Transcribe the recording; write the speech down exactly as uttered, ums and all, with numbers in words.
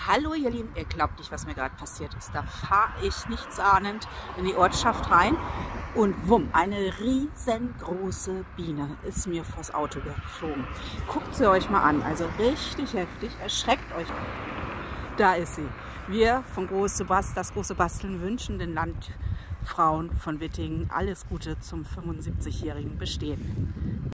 Hallo ihr Lieben, ihr glaubt nicht, was mir gerade passiert ist. Da fahre ich nichtsahnend in die Ortschaft rein und wumm, eine riesengroße Biene ist mir vors Auto geflogen. Guckt sie euch mal an, also richtig heftig, erschreckt euch. Da ist sie. Wir von Große Bast, das große Basteln wünschen den Landfrauen von Wittingen alles Gute zum fünfundsiebzigjährigen Bestehen.